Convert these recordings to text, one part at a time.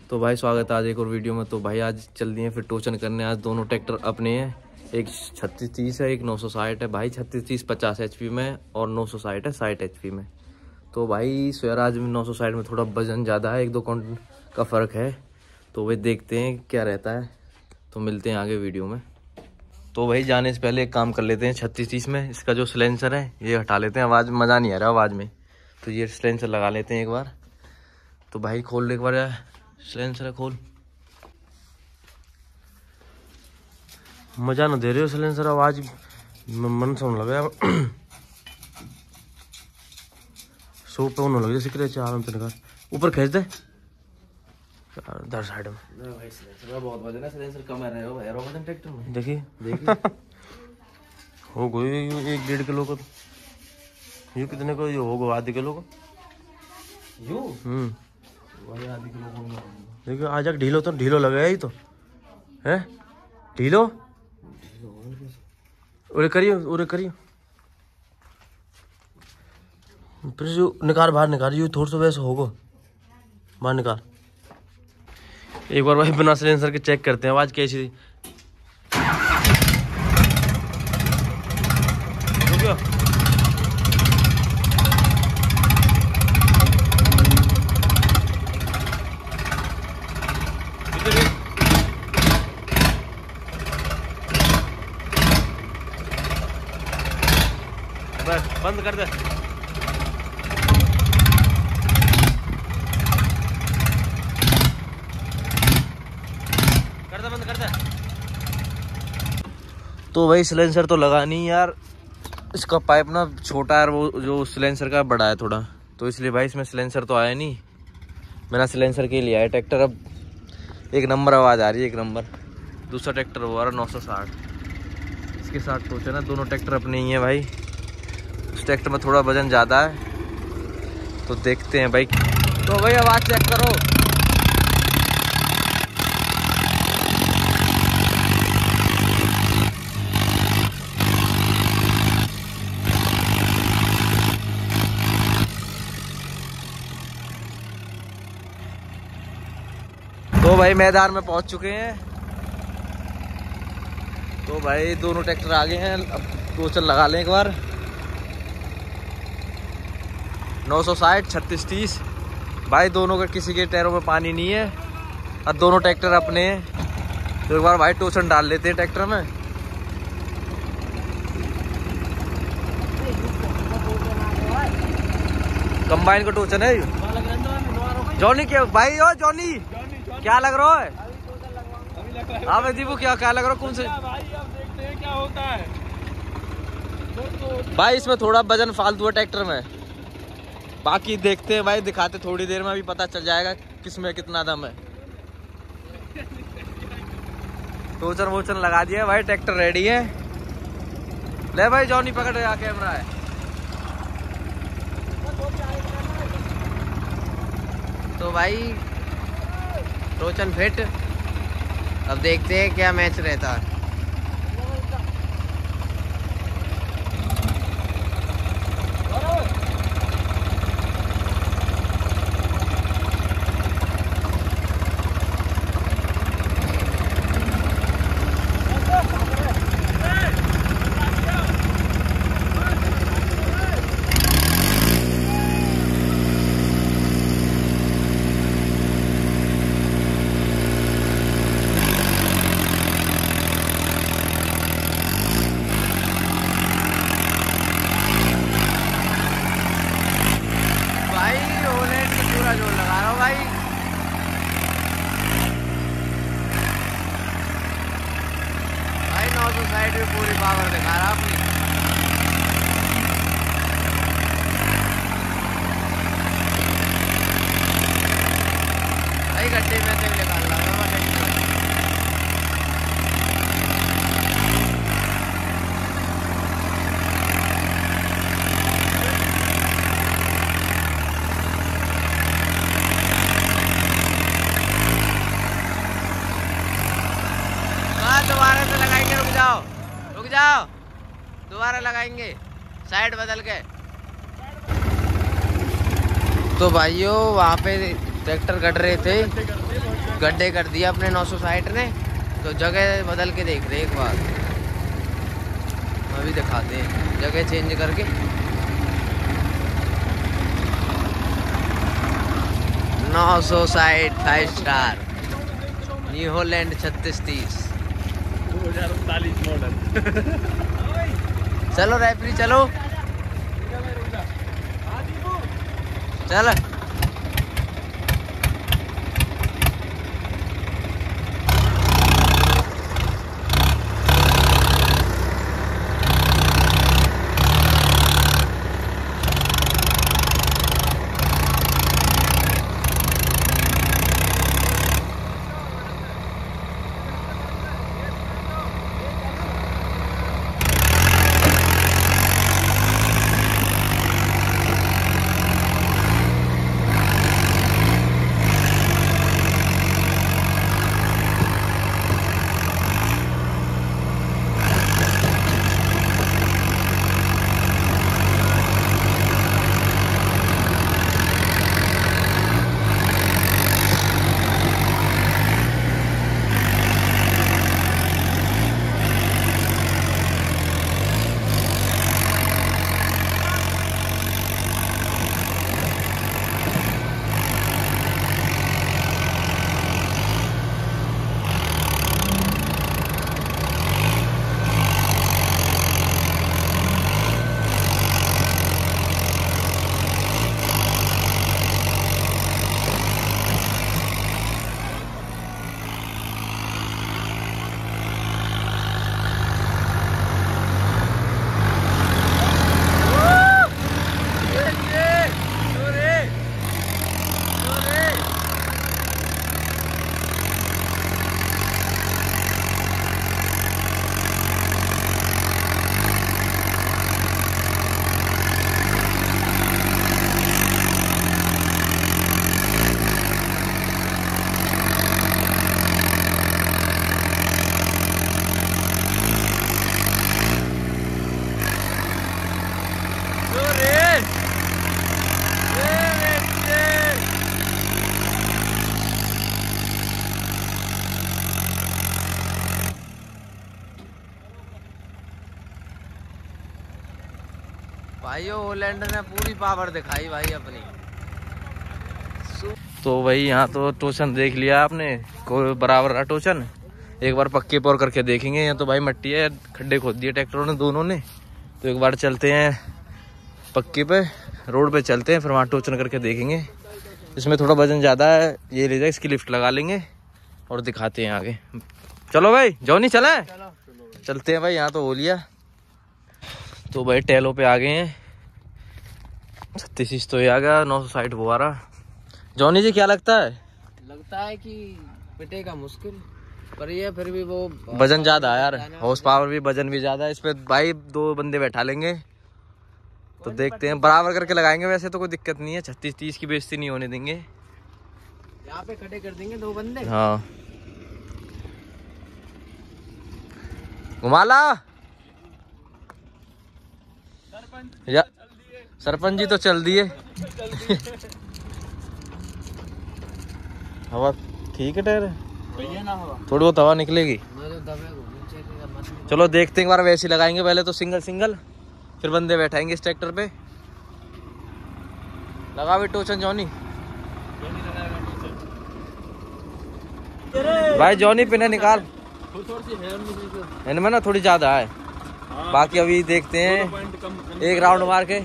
तो भाई स्वागत है आज एक और वीडियो में। तो भाई आज चल दिए फिर टोचन करने। आज दोनों ट्रैक्टर अपने हैं, एक 3630 है, एक 960 है। भाई 3630 50 HP में और 960 है 60 HP में। तो भाई स्वराज में 960 में थोड़ा वजन ज़्यादा है, 1-2 काउंट का फ़र्क है। तो वे देखते हैं क्या रहता है, तो मिलते हैं आगे वीडियो में। तो भाई जाने से पहले एक काम कर लेते हैं 3630 में। इसका जो सिलेंसर है ये हटा लेते हैं, आवाज़ मज़ा नहीं आ रहा आवाज़ में। तो ये सिलेंसर लगा लेते हैं एक बार। तो भाई खोल ले एक बार सिलेंसर, खोल। मजा ना दे रहे हो सिलेंसर, आवाज मन सुन लगा सो पे होने लगे सिकरे चार तिनका ऊपर खींच दे दर साइड में। भाई सिलेंसर बहुत वजन है, सिलेंसर कम है वजन ट्रैक्टर में। देखिए हो गई 1-1.5 किलो का। ये कितने को ये होगा? आधे किलो का वही आधे किलो। देखिए आज ढीलो तो ढीलो लगा ही तो है ढीलो। उरे करियो फिर जो निकाल बाहर निकाल, ये थोड़ा सा वैसे होगा बाहर निकाल। एक बार भाई बिना सिलेंसर के चेक करते हैं आवाज कैसी। बंद कर दे, बंद कर दे। तो भाई सिलेंसर तो लगा नहीं यार, इसका पाइप ना छोटा है, वो जो सिलेंसर का बड़ा है थोड़ा, तो इसलिए भाई इसमें सिलेंसर तो आया नहीं। मैंने सिलेंसर के लिया है ट्रैक्टर। अब 1 नंबर आवाज़ आ रही है, 1 नंबर। दूसरा ट्रैक्टर हुआ 960, इसके साथ सोचा ना दोनों ट्रैक्टर अपने ही हैं भाई। उस ट्रैक्टर में थोड़ा वजन ज़्यादा है, तो देखते हैं भाई। तो भाई आवाज़ चेक करो। तो भाई मैदान में पहुंच चुके हैं। तो भाई दोनों ट्रैक्टर आगे हैं, अब टोचन लगा लें एक बार। 960 3630 भाई दोनों का किसी के टायरों में पानी नहीं है और दोनों ट्रैक्टर अपने हैं। तो एक बार भाई टोचन डाल लेते हैं ट्रैक्टर में। कंबाइन का टोचन है जॉनी क्या भाई? ओ जॉनी क्या लग रहा है? हाँ मैं दीपू क्या लग रहा है? कौन से भाई अब देखते हैं क्या होता है। भाई इसमें थोड़ा वजन फालतू है ट्रैक्टर में, बाकी देखते हैं भाई, दिखाते थोड़ी देर में, अभी पता चल जाएगा किसमें कितना दम है। टोचन वोचन लगा दिया भाई, ट्रैक्टर रेडी है। ले भाई जॉनी पकड़ रहा कैमरा है। तो भाई टोचन फिट, अब देखते हैं क्या मैच रहता है। जोर लगा रहा हूँ भाई। भाई 960 में पूरी पावर दिखा रहा अपनी। भाई गड्ढे में से निकाल रहा हूँ। दोबारा से लगाएंगे, रुक जाओ दोबारा लगाएंगे साइड बदल के। तो भाइयों वहाँ पे ट्रैक्टर कट रहे थे गड्ढे कर दिया अपने 960 ने, तो जगह बदल के देख रहे एक बार, अभी दिखाते हैं जगह चेंज करके। 960 5 स्टार न्यू हॉलैंड 3630 2039 मॉडल। चलो रेफरी चलो, चल। भाइयों हॉलैंड ने पूरी पावर दिखाई भाई अपनी। तो भाई यहाँ तो टोचन देख लिया आपने, कोई बराबर रहा टोचन। एक बार पक्के पर करके देखेंगे। यहाँ तो भाई मट्टी है, खड्डे खोद दिए ट्रैक्टरों ने दोनों ने। तो एक बार चलते हैं पक्के पे, रोड पे चलते हैं, फिर वहाँ टोचन करके देखेंगे। इसमें थोड़ा वजन ज़्यादा है, ये ले जाए, इसकी लिफ्ट लगा लेंगे और दिखाते हैं आगे। चलो भाई जॉनी चले, चलते हैं भाई। यहाँ तो हो लिया। तो भाई टेलों पे आ गए हैं। 36 तो ये आ गया, 960 वो आ रहा। जॉनी जी क्या लगता है? लगता है कि पिटेगा मुश्किल, पर ये फिर भी वो वजन ज्यादा है यार, हॉर्स पावर भी, वजन भी ज्यादा है। इस पे भाई 2 बंदे बैठा लेंगे तो देखते हैं, बराबर करके लगाएंगे। वैसे तो कोई दिक्कत नहीं है, 36-30 की बेइज्जती नहीं होने देंगे। यहाँ पे खड़े कर देंगे 2 बंदे। हाँ घुमा ला या सरपंच जी तो चल दिए। हवा ठीक है, टायर थोड़ी बहुत हवा निकलेगी। चलो देखते हैं, एक बार वैसे लगाएंगे। पहले तो सिंगल सिंगल, फिर बंदे बैठाएंगे इस ट्रैक्टर पे। लगा भी टोचन जॉनी। भाई जॉनी पिने निकाल, इनमें ना थोड़ी ज्यादा है। बाकी अभी देखते हैं, एक राउंड मार के।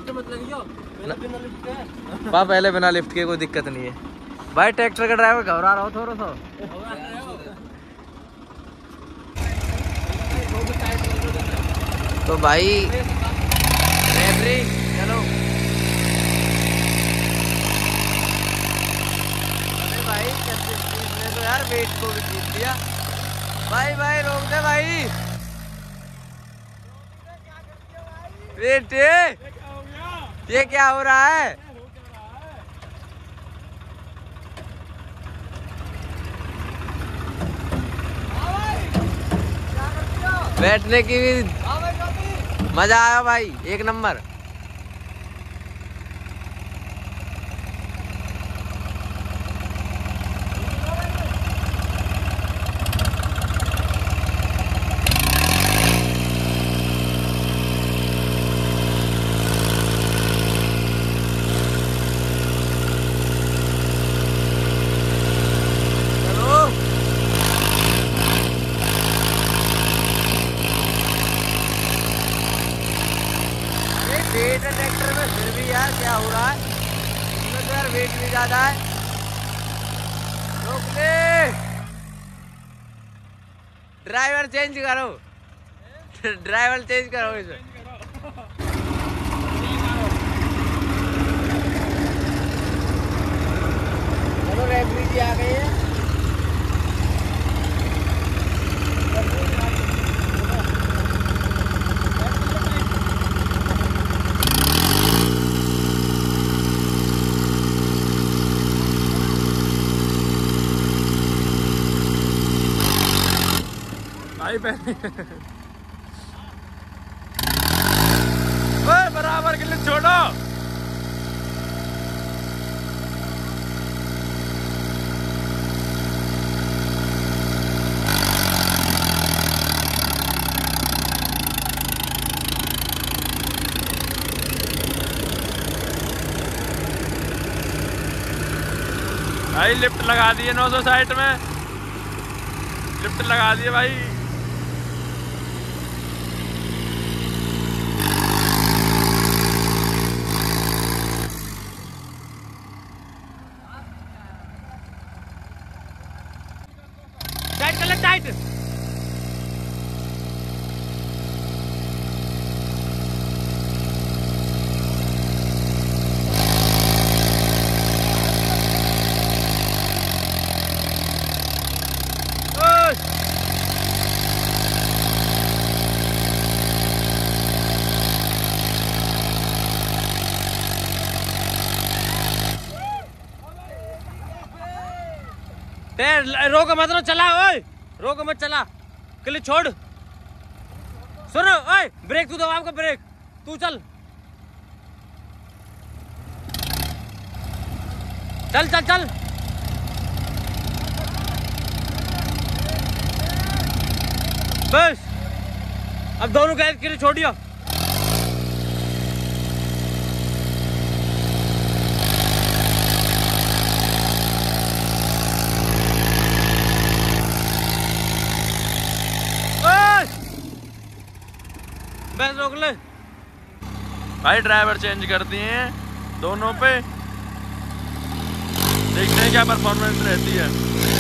पहले बिना लिफ्ट के कोई दिक्कत नहीं है। भाई ट्रैक्टर का ड्राइवर घबरा रहा हो थोड़ा सा। तो भाई रेफरी चलो। अरे भाई 36-30 ने तो यार वेट को भी छूट दिया। भाई रोक दे भाई। बेटे ये क्या हो रहा है? बैठने की भी मजा आया भाई, एक नंबर। ड्राइवर चेंज करो, ड्राइवर चेंज करो इसे। चलो रेफरी जी आ गए हैं। बराबर के लिए छोड़ो। भाई लिफ्ट लगा दिए 960 में, लिफ्ट लगा दिए भाई। टाइट कर ले, टाइट। रोको मत, चला ओए, रोको मत, चला क्लिच छोड़। सुनो ओए, ब्रेक तू दबा, आपका ब्रेक तू चल चल चल चल। बस अब दोनों गैस के लिए छोड़ियो। बस रोक ले भाई। ड्राइवर चेंज कर दिए हैं दोनों पे, देखते हैं क्या परफॉर्मेंस रहती है।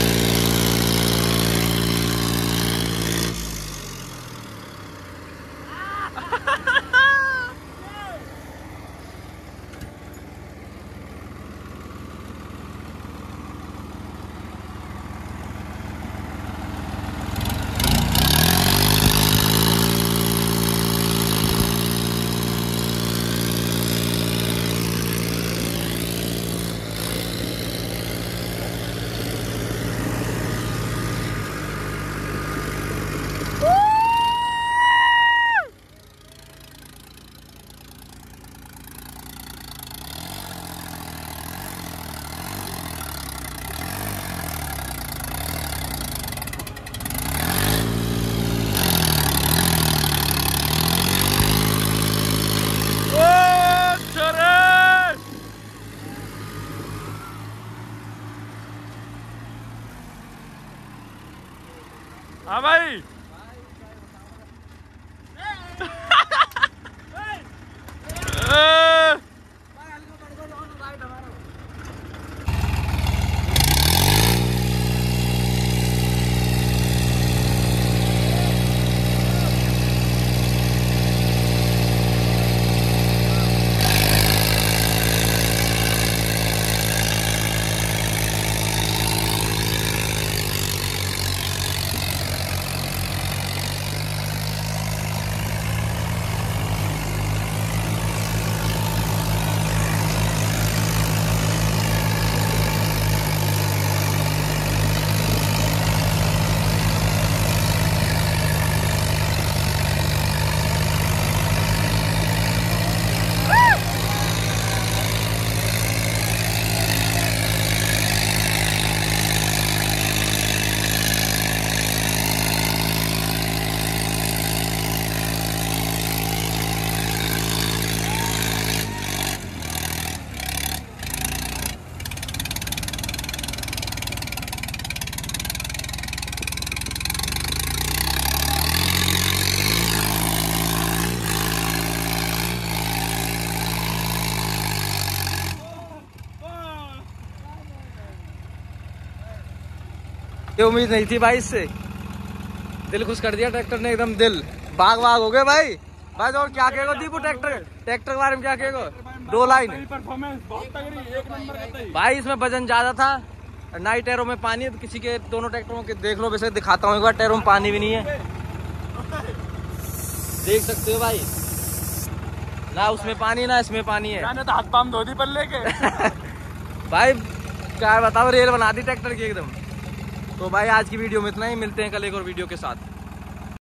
हाँ भाई ये उम्मीद नहीं थी भाई इससे। दिल खुश कर दिया ट्रैक्टर ने एकदम, दिल बाग बाग हो गए भाई। भाई और क्या कहेगा दीपू ट्रैक्टर के बारे में क्या कहेगा? 2 लाइन भाई। इसमें वजन ज्यादा था, नाइट टैरों में पानी है, तो किसी के दोनों ट्रैक्टरों के देख लो, वैसे दिखाता हूँ एक बार। टैरों में पानी भी नहीं है, देख सकते हो भाई, ना उसमें पानी ना इसमें पानी है। मैंने तो हाथ पाम धो दी पल्ले के। भाई क्या बताओ, रेल बना दी ट्रैक्टर की एकदम। तो भाई आज की वीडियो में इतना ही, मिलते हैं कल एक और वीडियो के साथ।